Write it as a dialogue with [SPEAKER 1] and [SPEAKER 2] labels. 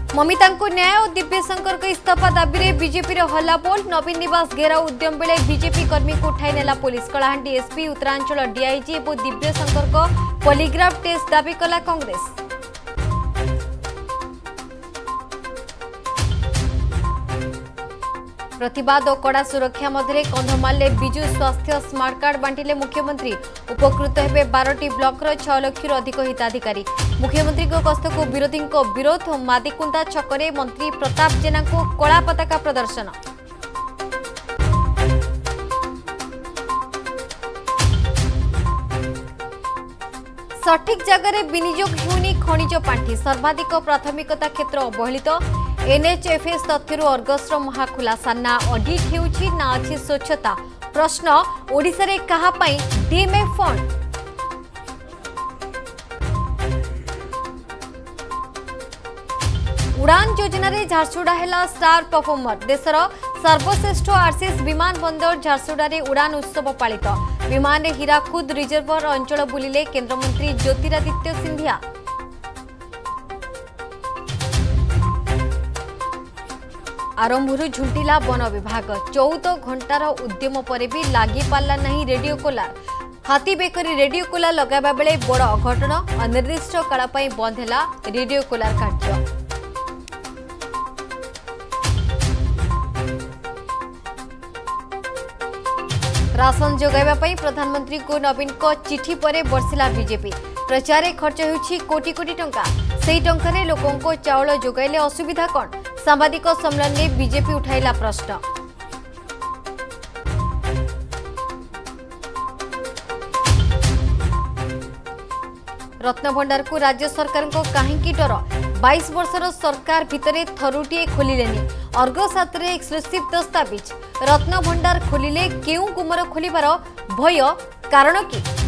[SPEAKER 1] ममिता को न्याय और दिव्यशंकर को इस्तीफा दाबी में बीजेपी हल्लाबोल। नवीन निवास घेराव उद्यम बेले बीजेपी कर्मी को उठाई नेला पुलिस। कलाहांडी एसपी उत्तरांचल डीआईजी और दिव्यशंकर को पॉलीग्राफ टेस्ट दाबी कला कांग्रेस। प्रतिवाद और कड़ा सुरक्षा मध्य कंधमाल विजु स्वास्थ्य स्मार्ट कार्ड बांटिले मुख्यमंत्री। उपकृत हेबे 12टी ब्लॉकर 6 लाख अधिक हिताधिकारी। मुख्यमंत्री गस्त को विरोधी विरोध। मादिकुंदा छकरे मंत्री प्रताप जेना को कला पताका प्रदर्शन। सठिक जगह विनियोग होनी खनिज पांठी। सर्वाधिक प्राथमिकता क्षेत्र अवहेलित। एनएचएफएस तथ्य अर्गसर महाखुलासा। ना ऑडिट हेउछि ना अछि स्वच्छता। प्रश्न ओडिशा रे कहा पई डीएमए फंड। उड़ान योजना रे झारसुगुड़ा हेला स्टार परफॉर्मर। देशर सर्वश्रेष्ठ आरसीएस विमान बंदर झारसुगुड़ा रे उड़ान उत्सव पालित। विमान रे हीराकुद रिजर्वर अंचल बुलिले केंद्रमंत्री ज्योतिरादित्य सिंधिया। आरंभरू झुंटिला वन विभाग। 14 घंटार उद्यम पर भी लागी पाला नहीं रेडियो कोलार। हाथी बेकरी रेडियो कोलार लगाबा बेले बड़ अघटन। अनिर्दिष्ट काल पई बंद हैला रेडियो कोलार कार्य। राशन जोगाइबा पई प्रधानमंत्री को नवीन को चिठी पर बरसिला बीजेपी। प्रचार खर्च होउछि कोटी कोटी टंका। सेही टंका रे लोकों को चाउल जोगाइले असुविधा कौन। सांबादिक सम्मेलन में बीजेपी उठाइला प्रश्न। रत्नभंडार को राज्य सरकार को कहीं डर। 22 वर्षर सरकार भितरे थरुटीए खोलिलेनी। अर्गस हाथ में एक्सक्लूसिव दस्तावेज। रत्नभंडार खोलिले केउ गुमर खोलिबार भय कारण कि